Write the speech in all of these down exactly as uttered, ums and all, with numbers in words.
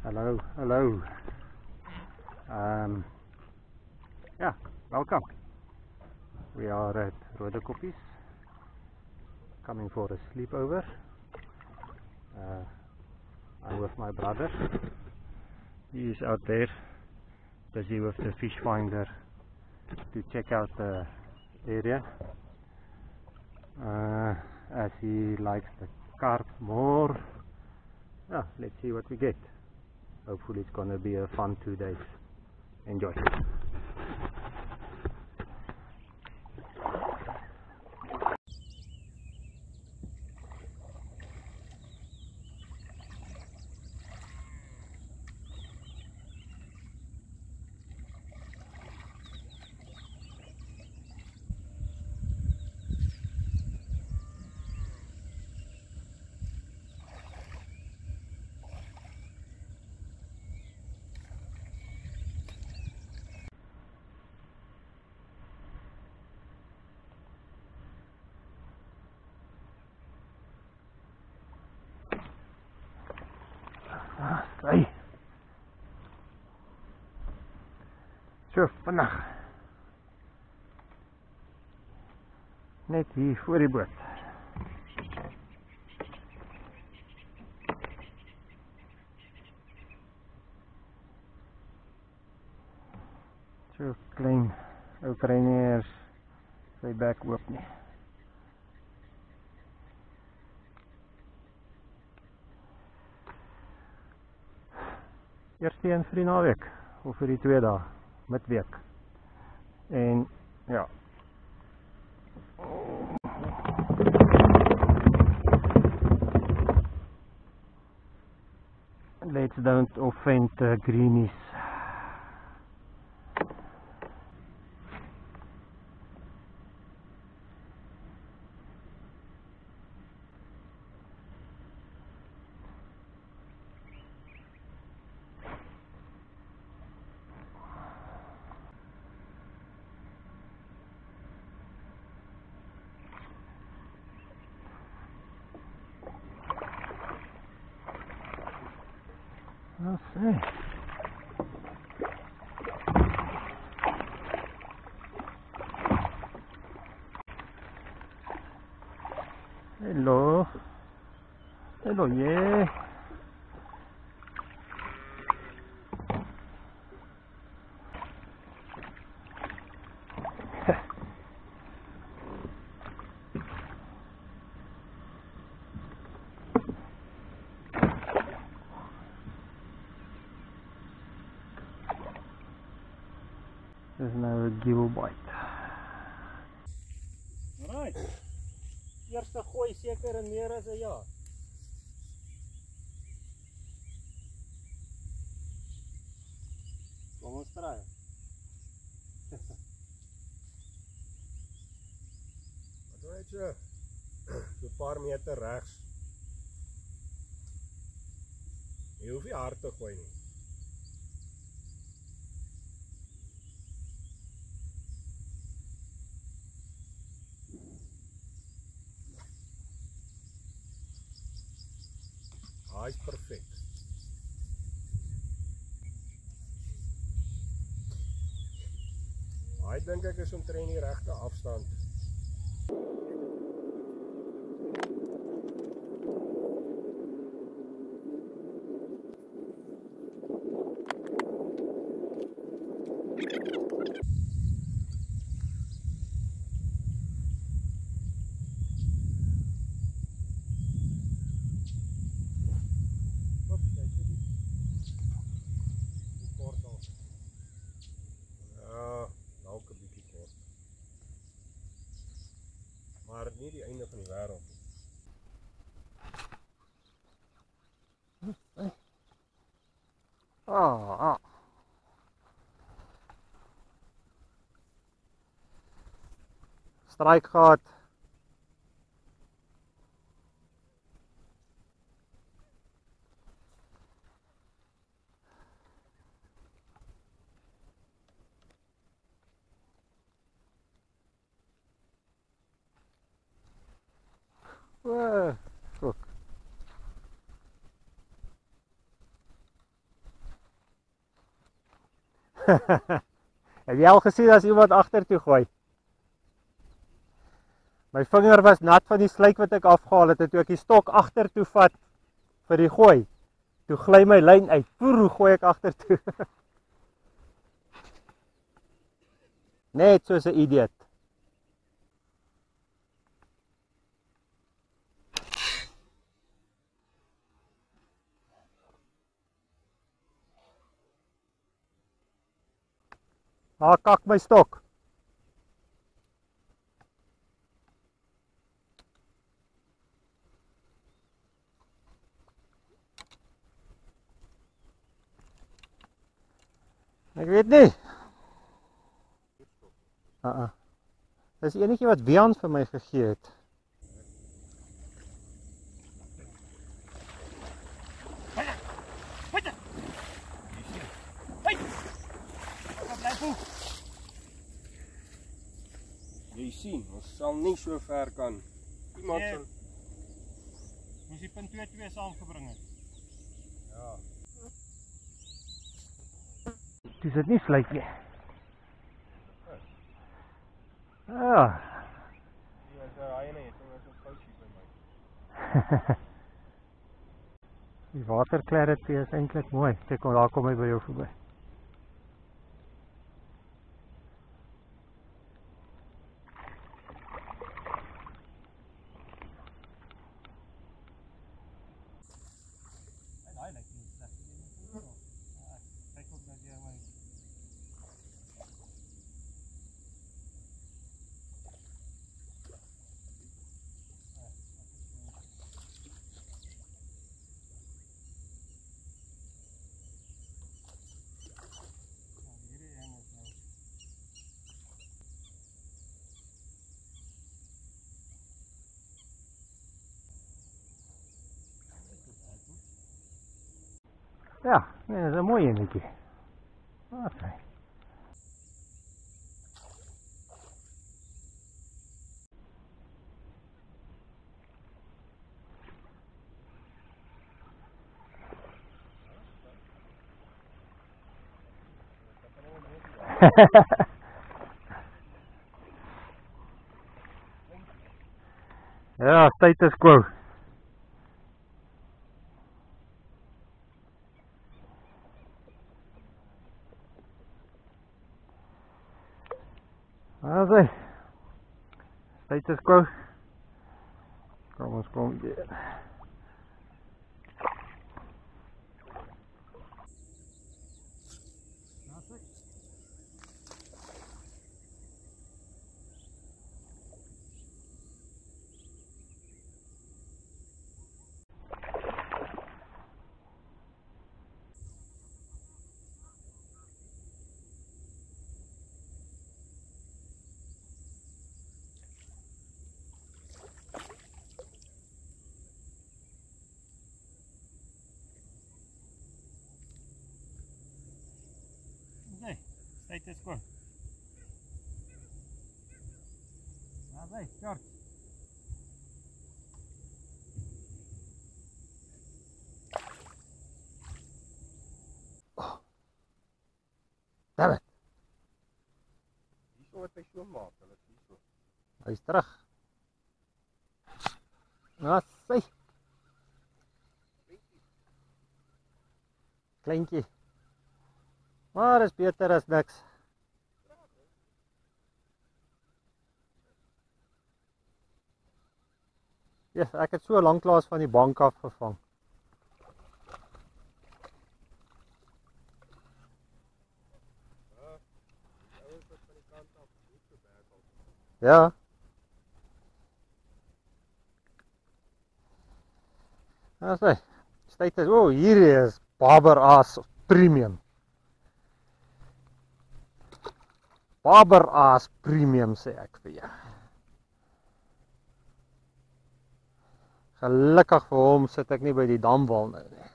Hello, hello. Um, yeah, welcome. We are at Rodekoppies, coming for a sleepover. Uh, I'm with my brother. He is out there, busy with the fish finder to check out the area. Uh, as he likes the carp more. Yeah, let's see what we get. Hopefully it's gonna be a fun two days. Enjoy. Hey. So, vandag net hier voor die boot. So klein Oekraïners sy bek oop nie. Eerste een vir die naweek of vir die twee dae midweek. En ja. Let's don't offend the greenies. I'll see. Hello. Hello, yeah. There's nou 'n gill bite. Alright. Eerste gooi seker in meer as 'n jaar. Kom ons try. Wat wil jy so? So 'n paar meter regs. Jy hoef nie hard te gooi nie. Hy is perfek. Hy dink ek is omtrent die regte afstand. Maar nie die einde van die wêreld nie. Ah, ah. Strike gehad. Wow, look. Heb jy al gesien as iemand agtertoe gooi? My vinger was nat van die slyk wat ek afgehaal het, en toe ek die stok agtertoe vat vir die gooi, toe gly my lyn uit. Poer, hoe gooi ek agtertoe? Net soos 'n idiot. Ah, kak my stok. Ek weet nie. Uh -uh. Dis die enetjie wat Wian vir my gegee het. Jy sien, ons sal nie so ver kan. Iemand Nee. sal... Moes die punt twee twee saamgebring het. Ja. Dis dit nie slyk nie. Ah. Die is 'n hyene, dit is 'n foutjie by my. Die waterklarity is eintlik mooi. Kyk, daar kom hy by jou verby. Ja, nee, dat is een mooie enetjie. Okay. Ja, status quo. Asai. Status quo. Kom ons kom weer. Okay, status quo. Asai, George. Damn it. Hierso wat hy so maak, hulle is hierso. Hy is terug. Asai. Kleintjie. Maar is beter as niks. Ja, ek het so lanklaas van die bank af gevang. Ja. Asai. Status, o, oh, hier is Barber Aas Premium. Barber Aas Premium sê ek vir jou. Gelukkig vir hom sit ek nie by die damwal nou nie.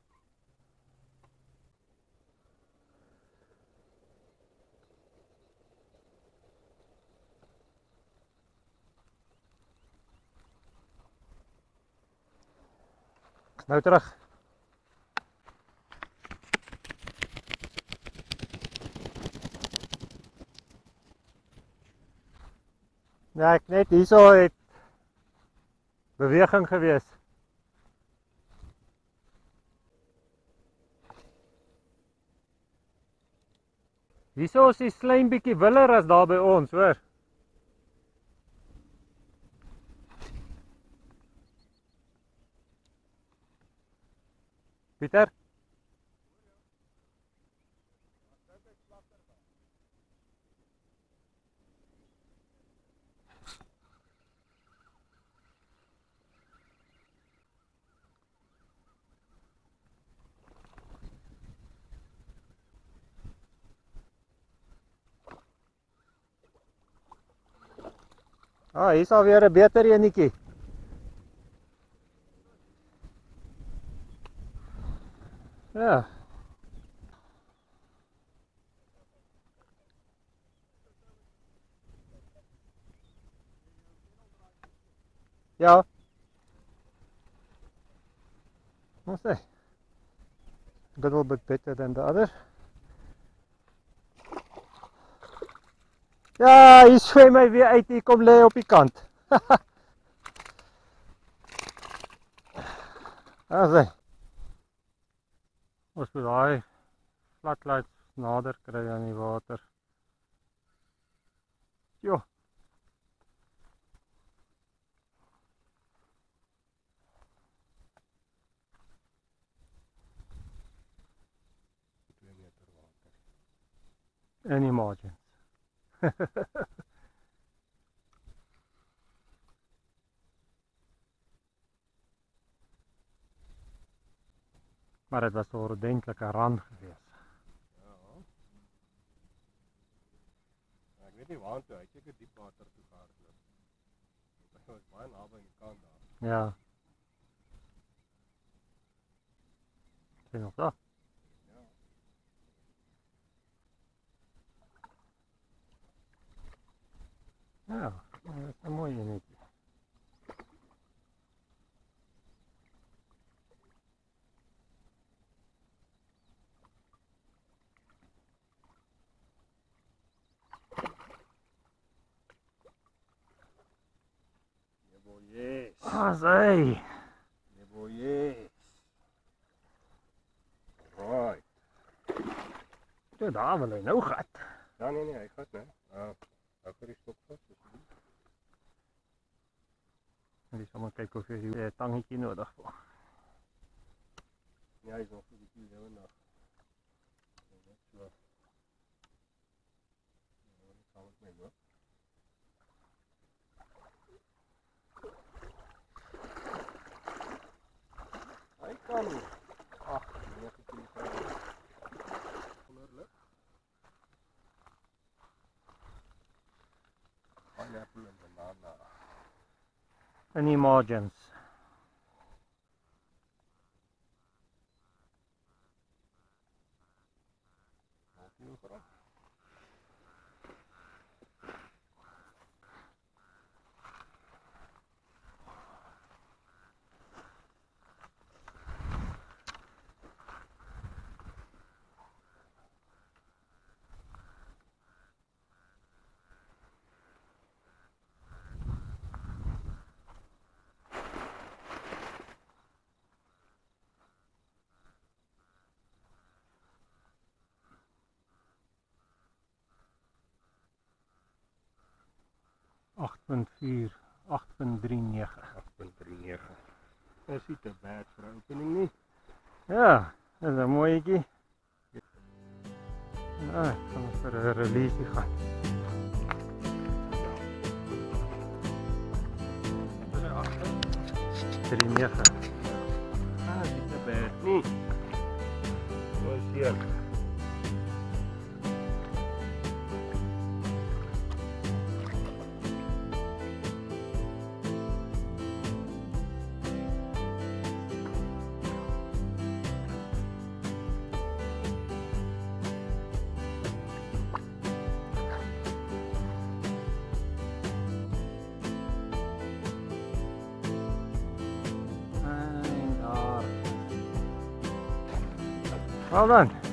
Ek is nou terug. Ja, ek net hierso het beweging gewees. Hierso is die klein bietjie willer as daar by ons, hoor. Pieter? Ah, hier is alweer 'n beter enetjie. Ja. Ja. I'll say. A little bit better than the other. Ja, hier swem hy weer uit, hier kom lê op die kant. I'll say. Ons moet daai floodlights nader kry aan die water. Jo. twee meter water. Any margins. Maar dit was 'n ordentlike rand geweest. Ja. Ek weet nie waar toe, hy het seker diep water toe gehardloop. Hy was baie naby aan die kant daar. Ja. Sien nog daar? Ja, dat is een mooie enetje. Yes. Ah, zij. Yes. Right. Ja, daar wil hy nou gat. Ja, nee, nee, hy gaat, nee. Uh, hou vir die stok vast. En die sal maar kyk of jy die tangetjie nodig vir. Ja, hy is nog 'n bietjie lewendig. Net so. Ja, dit sal met my loop. Hy kan. Ag, nege kilogram. Wonderlik. Pineapple en banana. Any margins. agt punt vier, agt punt drie nege. agt punt drie nege. Dit is nie te bad vir 'n opening nie. Ja, dit is 'n mooietjie. Ja, kan ons vir 'n release gaan. Dis agter. drie nege. Ah, nie te bad nie. Ons hier. Well done.